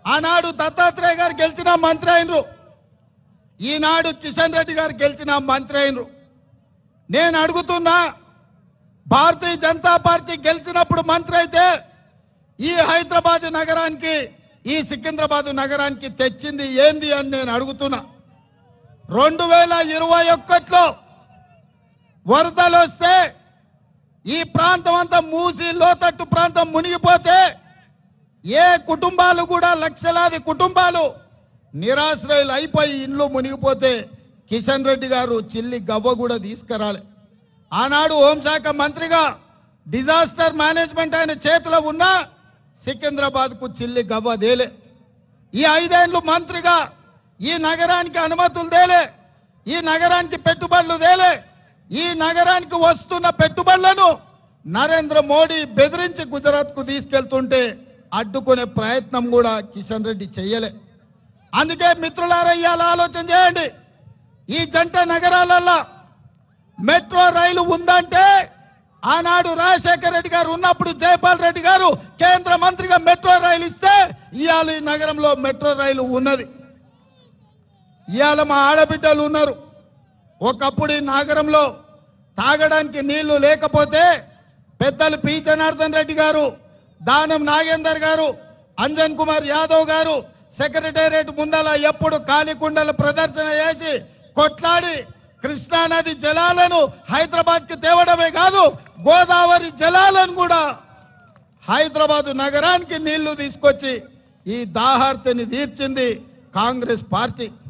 ఆనాడు దత్తాత్రేయ గారు గెలిచిన మంత్రి అయినరు, ఈనాడు కిషన్ రెడ్డి గారు గెలిచిన మంత్రి అయినరు. నేను అడుగుతున్నా, భారతీయ జనతా పార్టీ గెలిచినప్పుడు మంత్రి అయితే ఈ హైదరాబాద్ నగరానికి, ఈ సికింద్రాబాద్ నగరానికి తెచ్చింది ఏంది అని నేను అడుగుతున్నా. 2021లో వరదలు వస్తే ఈ ప్రాంతం అంతా మూసి లోతట్టు ప్రాంతం మునిగిపోతే ఏ కుటుంబాలు కూడా, లక్షలాది కుటుంబాలు నిరాశ్రయులు అయిపోయి ఇండ్లు మునిగిపోతే కిషన్ రెడ్డి గారు చిల్లి గవ్వ కూడా తీసుకురాలే. ఆనాడు హోంశాఖ మంత్రిగా డిజాస్టర్ మేనేజ్మెంట్ ఆయన చేతిలో ఉన్న సికింద్రాబాద్కు చిల్లి గవ్వ దేలే. ఈ 5 ఏళ్ళు మంత్రిగా ఈ నగరానికి అనుమతులు దేలే, ఈ నగరానికి పెట్టుబడులు దేలే. ఈ నగరానికి వస్తున్న పెట్టుబడులను నరేంద్ర మోడీ బెదిరించి గుజరాత్కు తీసుకెళ్తుంటే అడ్డుకునే ప్రయత్నం కూడా కిషన్ రెడ్డి చెయ్యలే. అందుకే మిత్రులారా, ఇవాళ ఆలోచన చేయండి. ఈ జంట నగరాలలో మెట్రో రైలు ఉందంటే ఆనాడు రాజశేఖర రెడ్డి గారు ఉన్నప్పుడు జైపాల్ రెడ్డి గారు కేంద్ర మంత్రిగా మెట్రో రైలు ఇస్తే ఇవాళ ఈ నగరంలో మెట్రో రైలు ఉన్నది. ఇవాళ మా ఆడబిడ్డలు ఉన్నారు. ఒకప్పుడు ఈ నగరంలో తాగడానికి నీళ్లు లేకపోతే పెద్దలు పి జనార్దన్ రెడ్డి గారు, దానం నాగేందర్ గారు, అంజన్ కుమార్ యాదవ్ గారు సెక్రటేరియట్ ముందల ఎప్పుడు కాలికుండల ప్రదర్శన చేసి కొట్లాడి కృష్ణానది జలాలను హైదరాబాద్కి తేవడమే కాదు, గోదావరి జలాలను కూడా హైదరాబాద్ నగరానికి నీళ్లు తీసుకొచ్చి ఈ దాహార్తిని తీర్చింది కాంగ్రెస్ పార్టీ.